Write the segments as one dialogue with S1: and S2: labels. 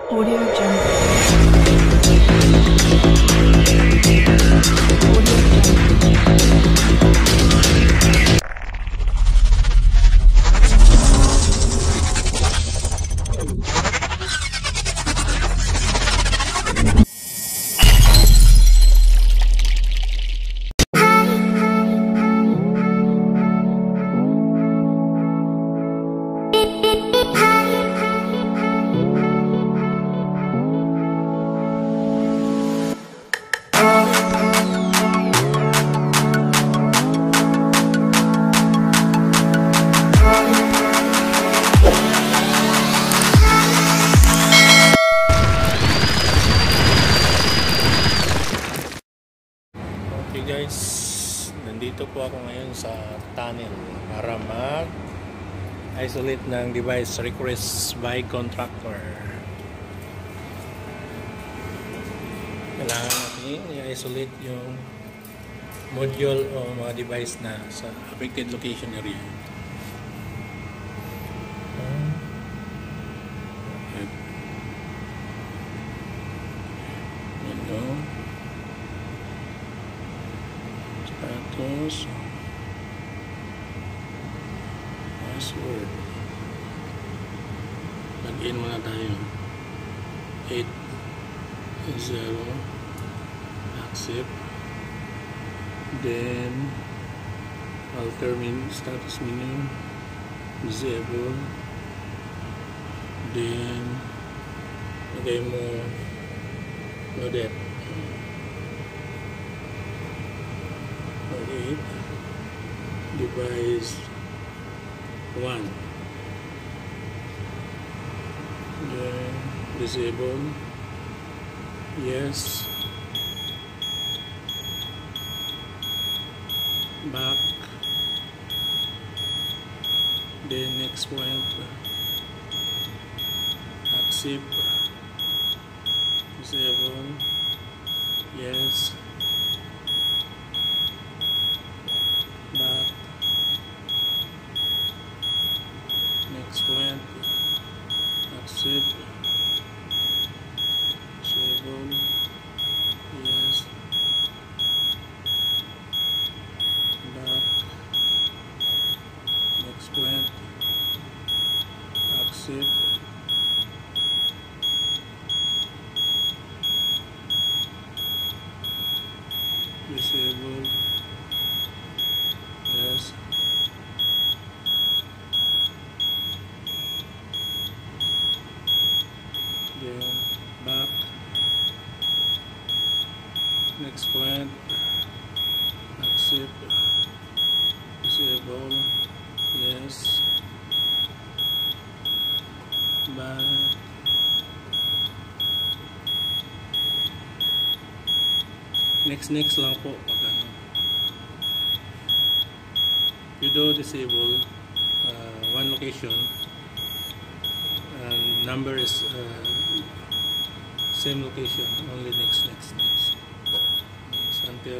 S1: Audio Jungle.
S2: Guys, nandito po ako ngayon sa tunnel para mag-isolate ng device request by contractor. Kailangan natin i-isolate yung module o mga device na sa affected location area. Tapos password, login muna tayo. 80 accept, then alter menu, status menu, disable, then lagay mo loaded. Device 1, then disable, yes, back, then next point, accept, disable, yes, back, next point, accept, disable, yes, back, next point, accept, disable, yes, then back, next point, accept, disable, yes, back, next lang po pag ano. You do disable one location and number is same location, only next until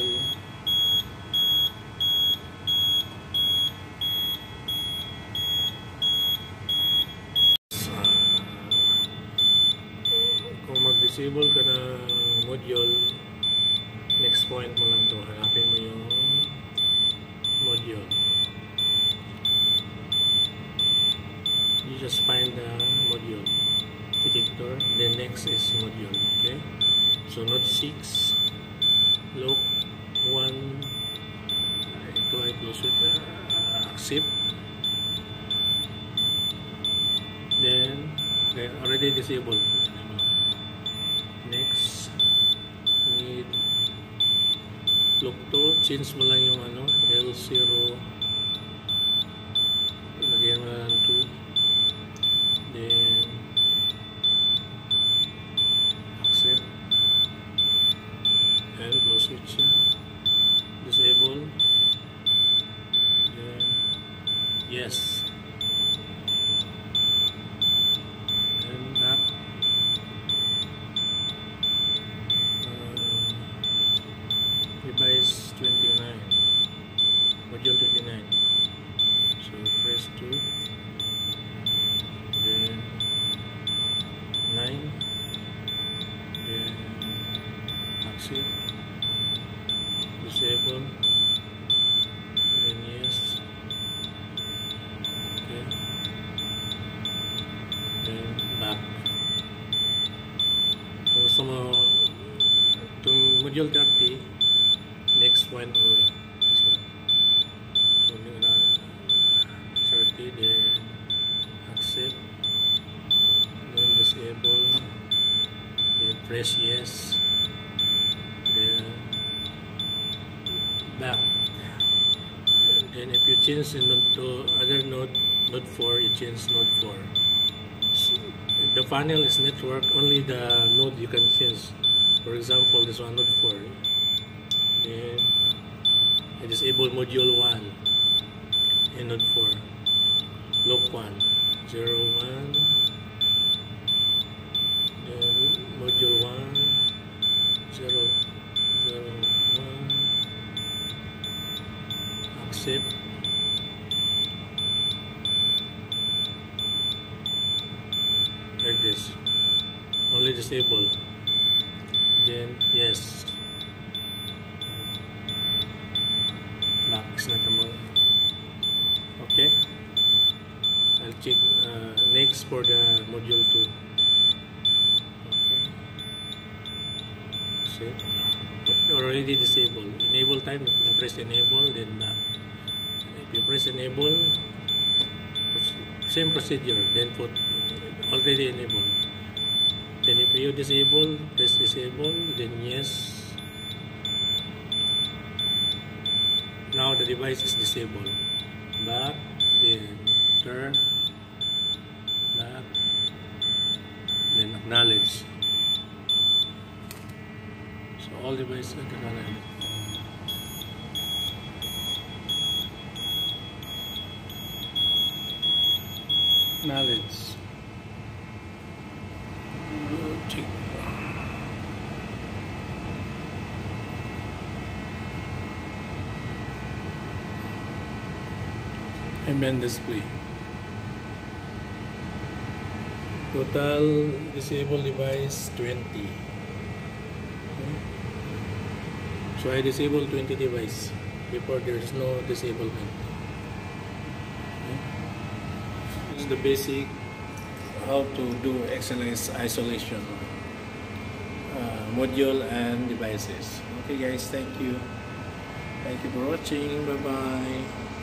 S2: kung mag-disable ka na module, next point mo lang to, hanapin mo yung module. You just find the module detector, then next is module. Okay, so node 6, loop 1, ito ay close with accept, then okay, already disabled. Next, need loop 2, change mo lang yung ano, L0, lagyan mo lang 2, then accept and close it siya, disable, then yes, and back, device 29, module 29, so press 2, Accept. Disable. Then yes. Okay. Then back. Kung gusto mo itong module 30, next point only. This one. So we're gonna 30, then accept, then disable, then press yes, then back. And then if you change the node to other node 4, you change node 4. So if the panel is network, only the node you can change. For example, this one node 4. Then I disable module 1 in node 4. Loop 1, 0, 1. Then module 1, 0, 0, 1. Accept. Like this. Only disable. Then yes. Lock is not a okay. I'll check next for the module 2. Okay. So already disabled. Enable time, you press enable, then back. If you press enable, same procedure, then put already enabled. Then if you disable, press disable, then yes. Now the device is disabled. Back, then turn, back, then acknowledge. So all devices acknowledge. Acknowledge. Check. And then display. Total disabled device 20. So I disabled 20 devices before there is no disablement. This is the basic how to do XLS isolation module and devices. Okay guys, thank you for watching. Bye bye.